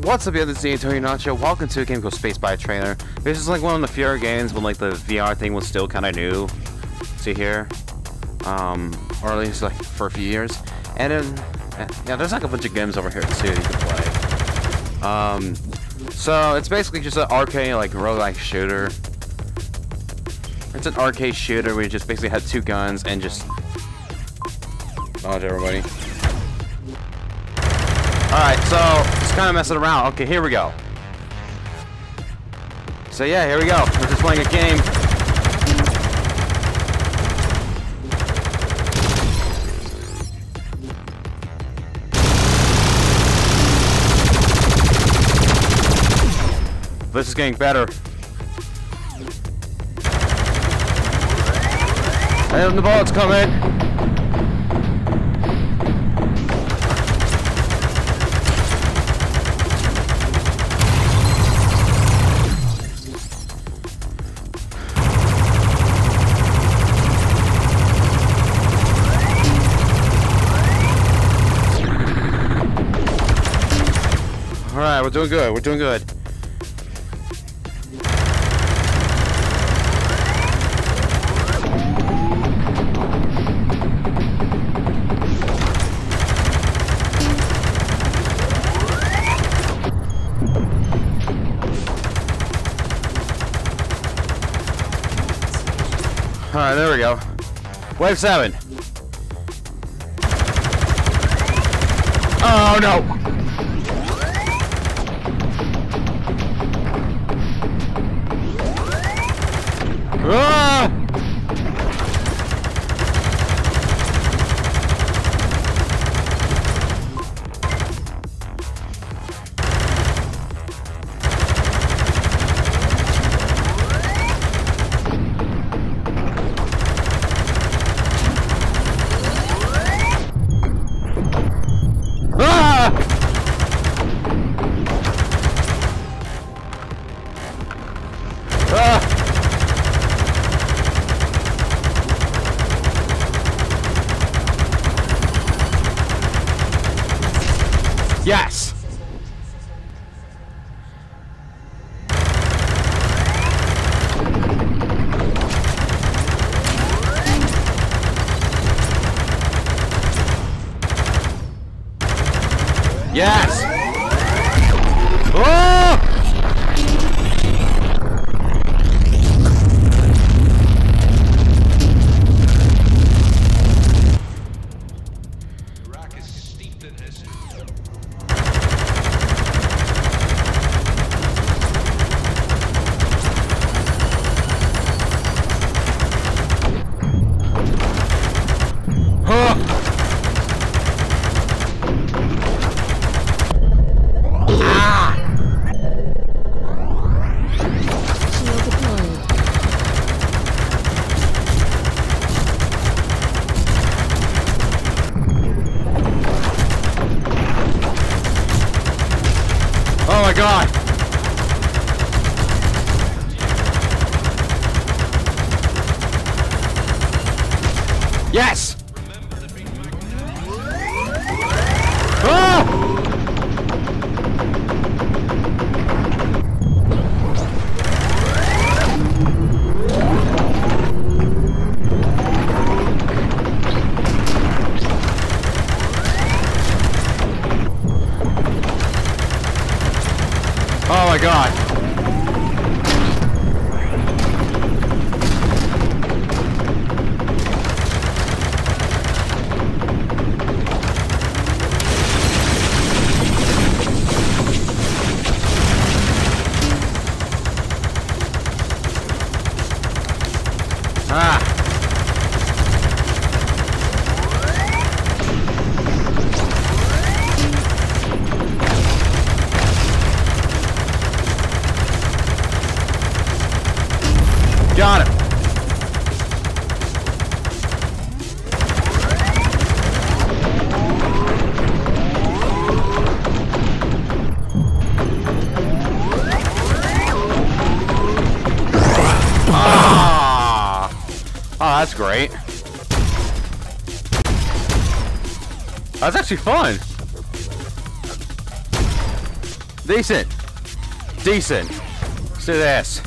What's up, this is Antonio Nacho. Welcome to a game called Space by Trainer. This is like one of the fewer games when like the VR thing was still kind of new to here, or at least like for a few years. And then yeah, there's like a bunch of games over here too you can play. So it's basically just an arcade like roguelike shooter. It's an arcade shooter where you just basically have two guns and just dodge everybody. Alright, so just kind of messing around. Okay, here we go. So yeah, here we go. We're just playing a game. This is getting better. And the bullets come in. Alright, we're doing good. We're doing good. Alright, there we go. Wave 7. Oh no! Ah! Yes! Yes! Oh! Iraq is steeped in history. Oh my god! Yes! Oh! Oh my god. Ah. Got him. Ah. Oh, that's great. That's actually fun. Decent. Decent. Let's do this.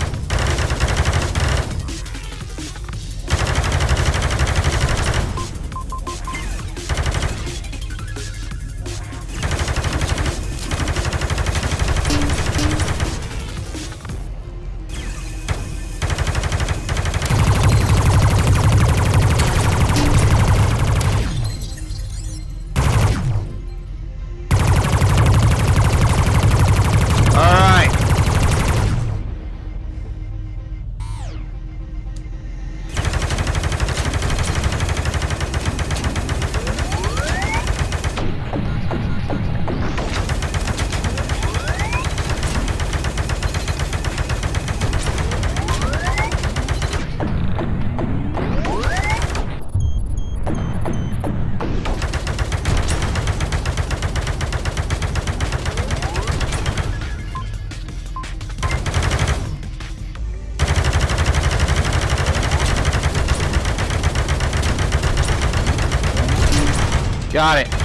Got it.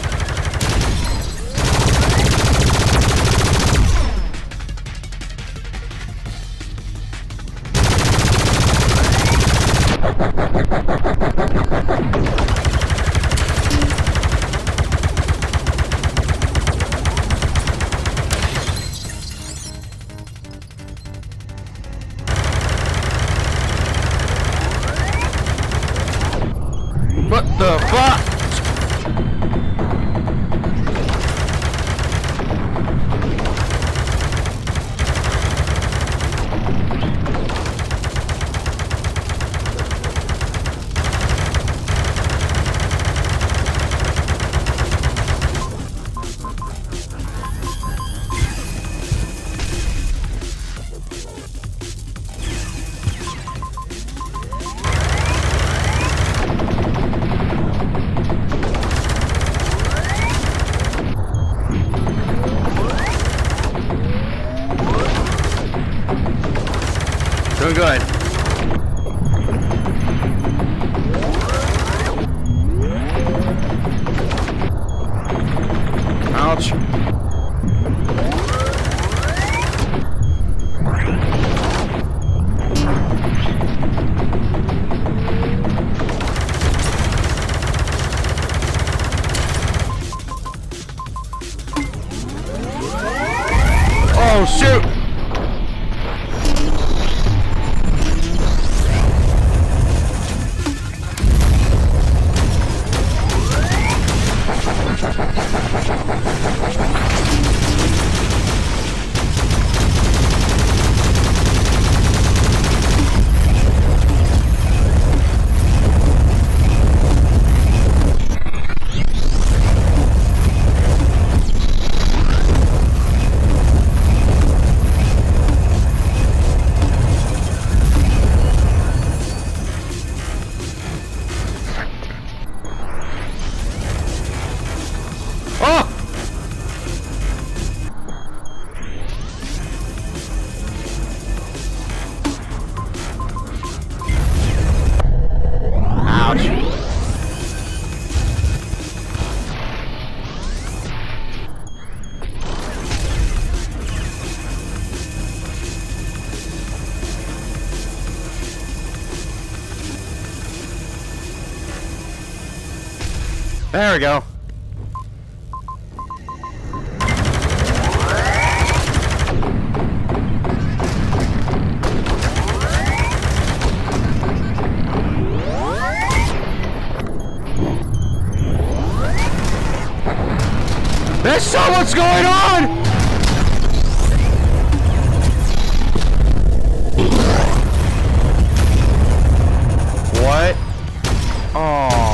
What the fuck? Doing good. Ouch. Oh, shoot! There we go. There's so much going on! What? Oh.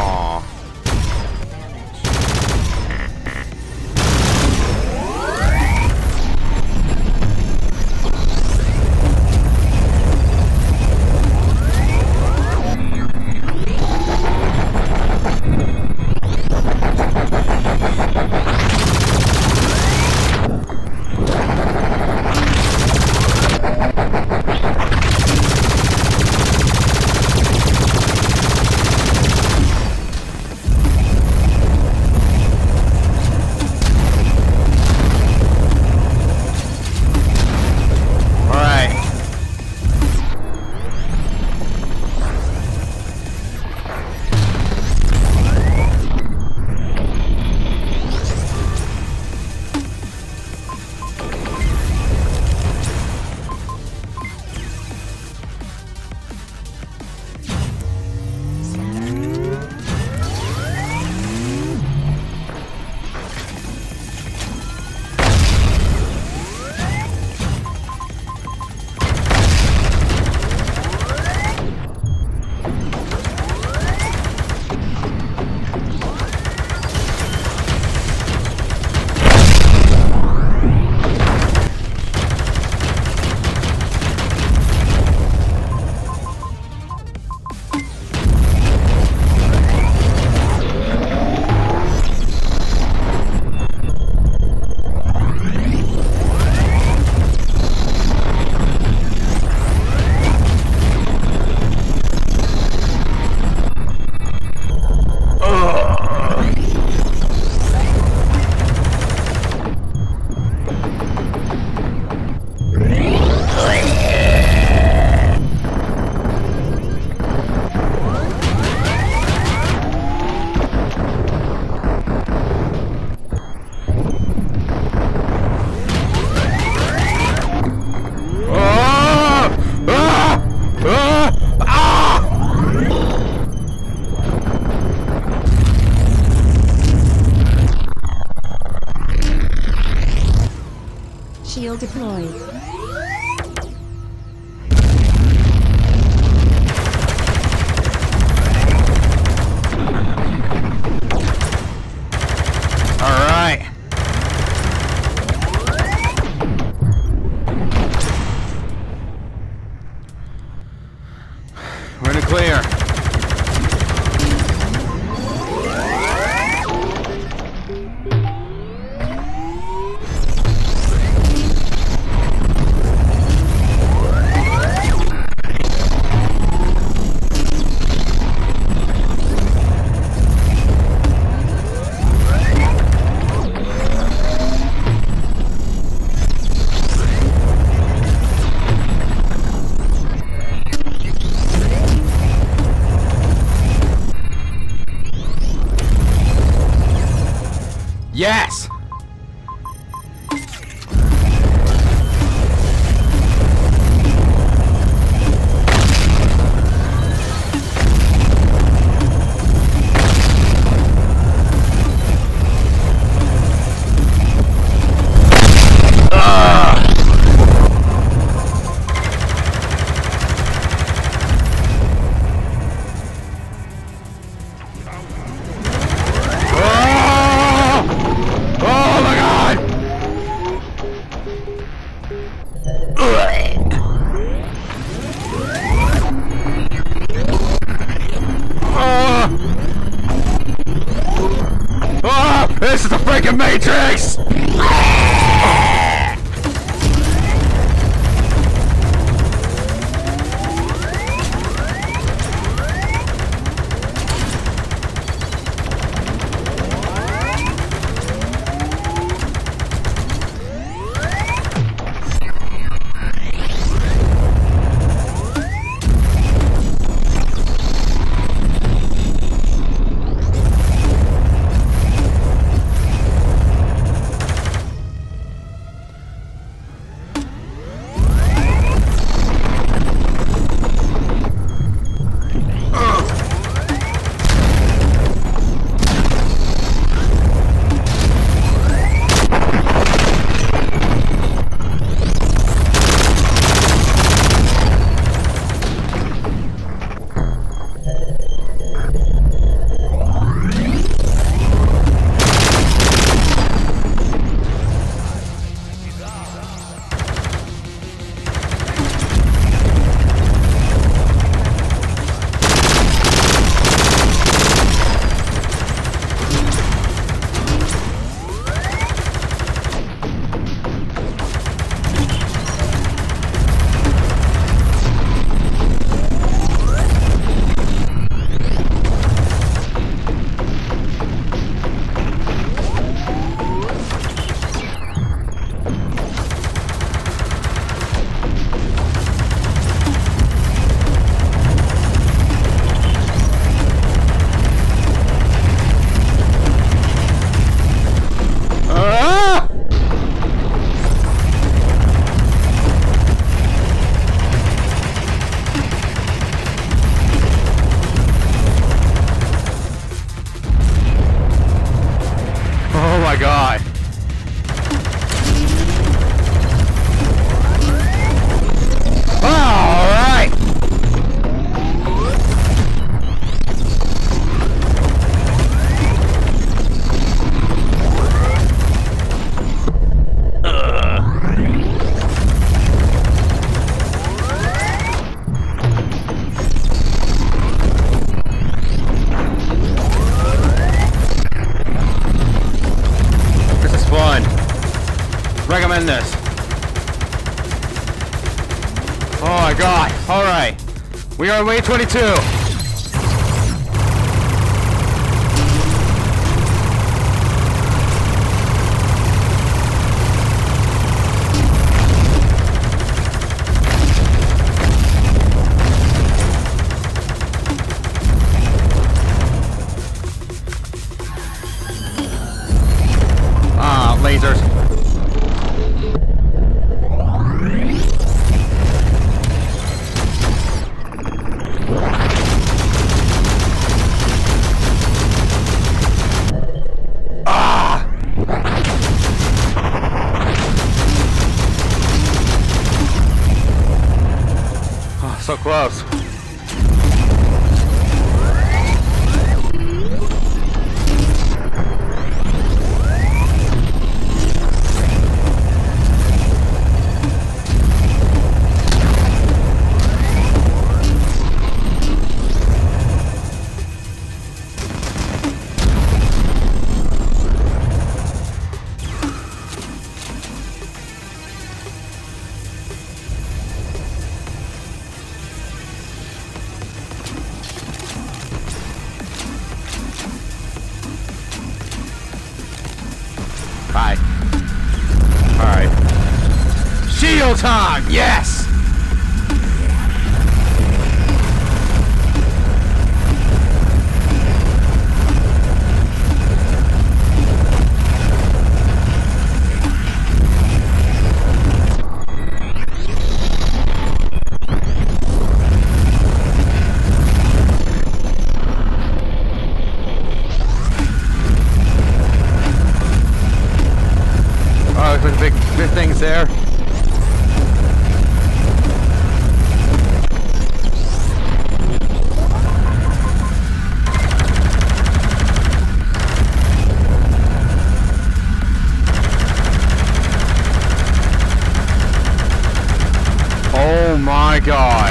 missile deployed. Alright. We're in the clear. Yes! This is the freaking Matrix! Oh my god. All right. This is fun. Recommend this. Oh my god. Alright. We are on wave 22. Lasers. close. Bye. Alright. Shield time! Yes! Oh, looks like big things there. Oh my god.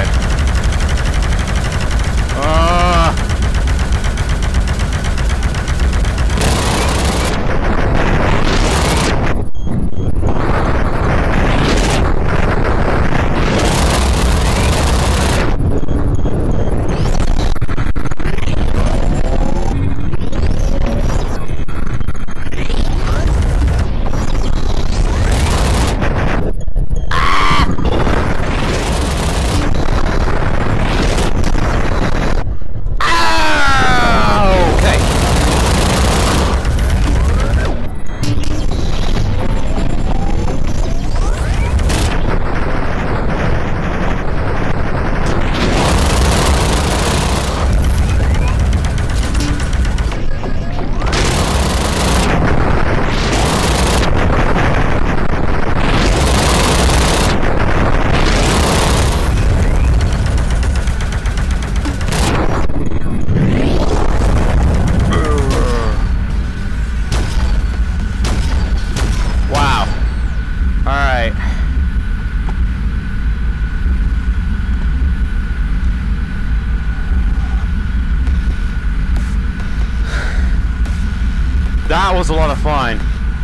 That was a lot of fun.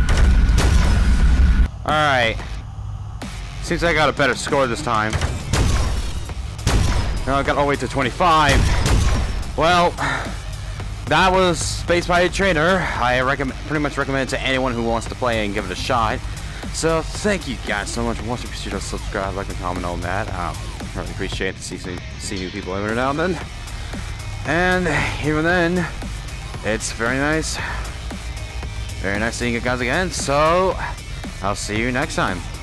Alright. Seems I got a better score this time. Now I got all the way to 25. Well, that was Space Pirate Trainer. I pretty much recommend it to anyone who wants to play and give it a shot. So thank you guys so much for watching. Be sure to subscribe, like, and comment on that. Really appreciate to see new people every now and then. And even then, it's very nice. Very nice seeing you guys again. So I'll see you next time.